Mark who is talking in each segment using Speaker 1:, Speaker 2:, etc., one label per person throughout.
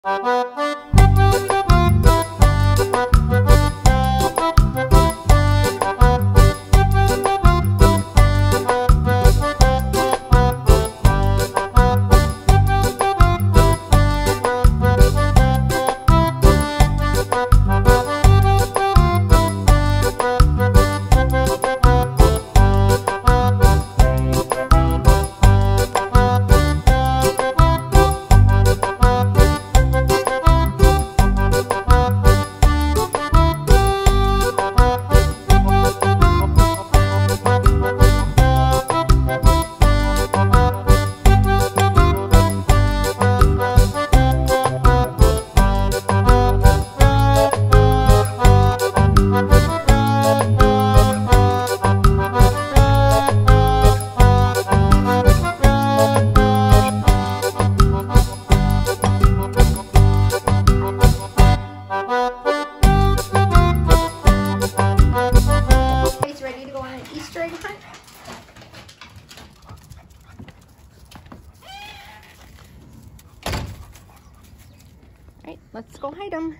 Speaker 1: Alright, let's go hide them.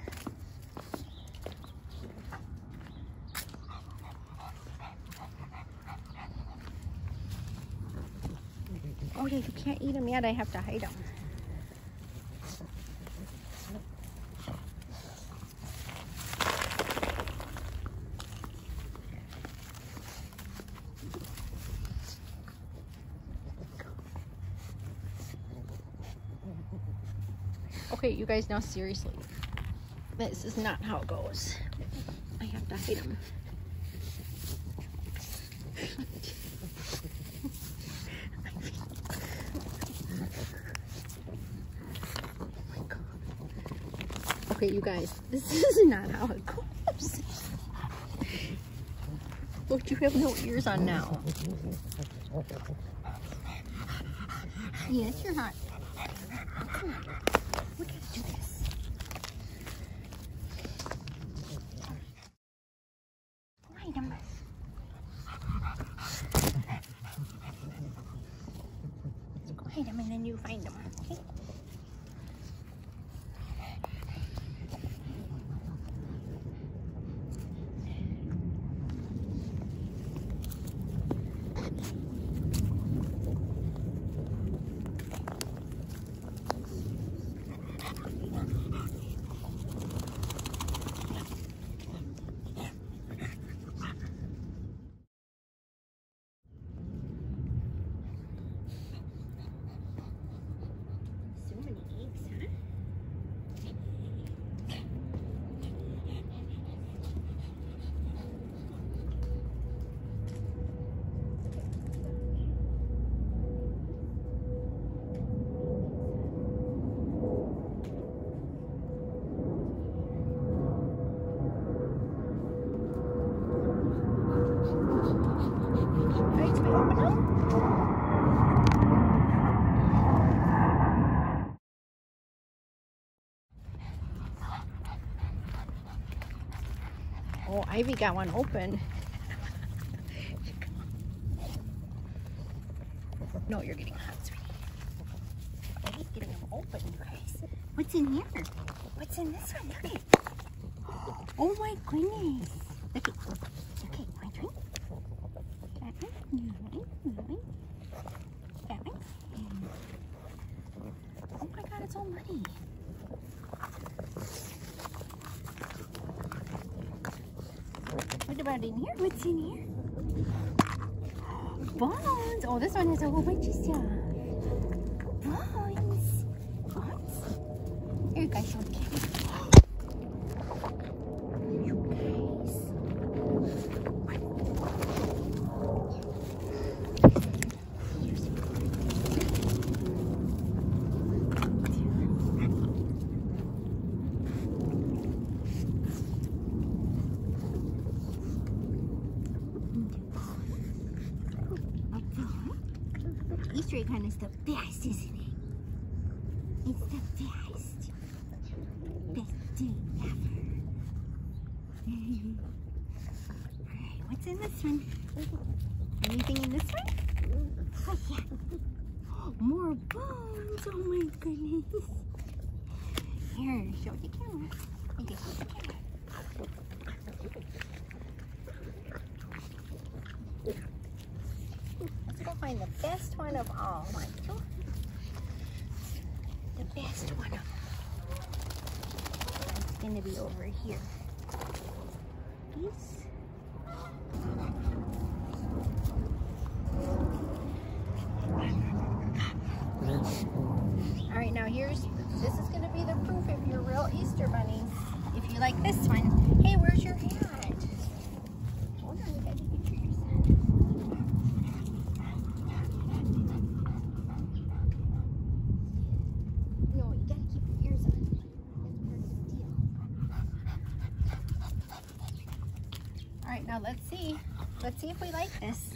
Speaker 1: Oh yeah, you can't eat them yet. I have to hide them. Okay, you guys, now seriously, this is not how it goes. I have to hide them. Okay, you guys, this is not how it goes. Look, you have no ears on now. Yes, you're hot. Come on. We gotta do this. Find him. Find him and then you find him, okay? Oh, Ivy got one open. No, you're getting hot, sweetie. Ivy's getting them open, you guys. What's in here? What's in this one? Look at. Oh my goodness. Look at. Okay, my drink. Oh my god, it's all muddy. What about in here? What's in here? Bones! Oh, this one has a whole bunch of stuff. Bones! Bones? Here, guys, show the kitty. You guys. Easter egg hunt is the best, isn't it? It's the best. Best day ever. Alright, what's in this one? Anything in this one? Oh yeah. More bones. Oh my goodness. Here, show the camera. Okay, show the camera. Let's go find the best one of all, Michael. The best one of all. It's going to be over here. Peace. Alright, now this is going to be the proof if you're real Easter bunnies. If you like this one. Hey, where's your hat? Hold on, you got to get yours. No, you got to keep your ears on. That's part of the deal. Alright, now let's see. Let's see if we like this.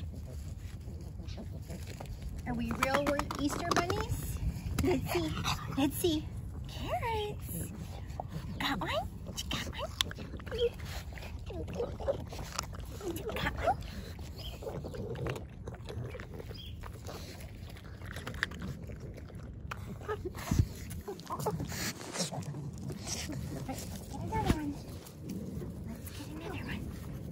Speaker 1: Are we real Easter bunnies? Let's see. Let's see. Carrots. Got one? You got one? You got one? Alright, let's get another one. Let's get another one.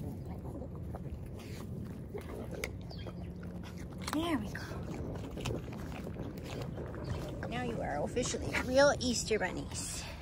Speaker 1: There we go. Now you are officially real Easter bunnies.